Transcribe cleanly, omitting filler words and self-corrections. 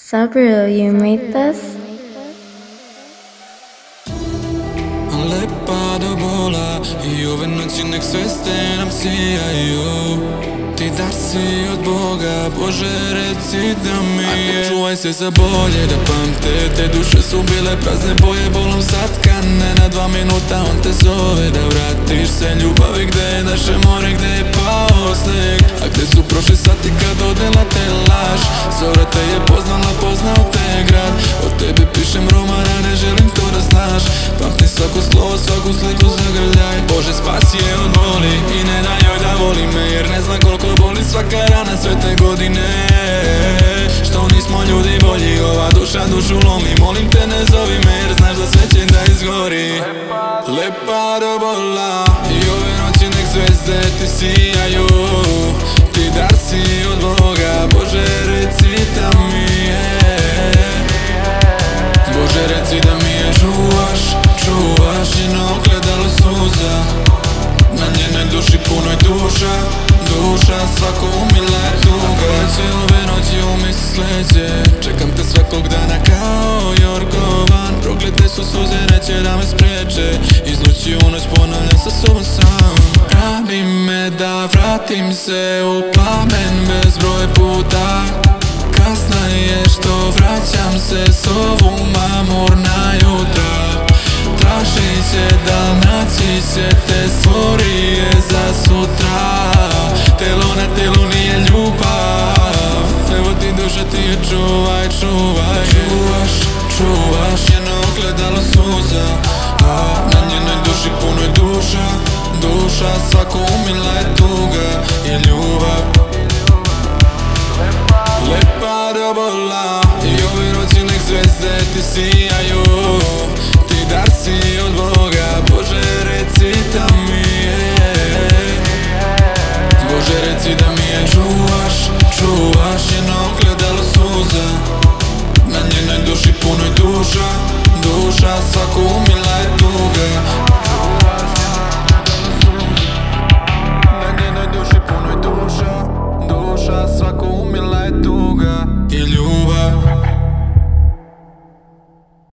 SubRoo, you made this? Lepa do bola I ove noći nek sveste nam sijaju. Ti dar si od Boga, Bože reci da mi je. Čuvaj se za bolje da pamte, te duše su bile prazne boje, bolom satkane. Na 2 minuta on te zove da vratiš se ljubavi. Gde je naše more, gde je pao sneg, a gde su prošli sati kad odela te laž. Zora te je poznala, poznao te grad. O tebi pišem romana, ne želim to da znaš. Pamti svako slovo, svaku sliku zagrljaj. Bože spasi je od boli i ne daj joj da voli me, jer ne zna koliko boli svaka rana sve te godine. Što nismo ljudi bolji, ova duša dušu lomi. Molim te ne zovi me, jer znaš da sve će da izgori. Lepa do bola I ove noći nek zvezde ti sijaju. Ti dar si od Boga, Bože reci da mi je. Bože reci da mi je. Čuvaš njeno ogledalo suza, na njenoj duši punoj duša. Svako umila je tuga. Sve ove noći u misli sleće, čekam te svakog dana kao Jorgovan. Proklete su suze, neće da me spreče, iz noći u noć ponavljam sa sobom sam. Radi me da vratim se u plamen bezbroj puta. Kasna je što vraćam se s ovu mamurna jutra. Tražit će da naći će te, stvori je za sutra. Telo na telu nije ljubav, evo ti duša ti je čuvaj. Čuvaš njeno ogledalo suza, a na njenoj duši punoj duša. Svako umila je tuga i ljubav. Lepa do bola I ove noći nek zvezde ti sijaju. Ti dar si od Boga, Bože reci da mi je. Bože reci da mi je. Čuvaš njeno ogledalo suza, na njenoj duši punoj duša. Svako umila je tuga. Na njenoj duši punoj duša. Svako umila je tuga i ljubav.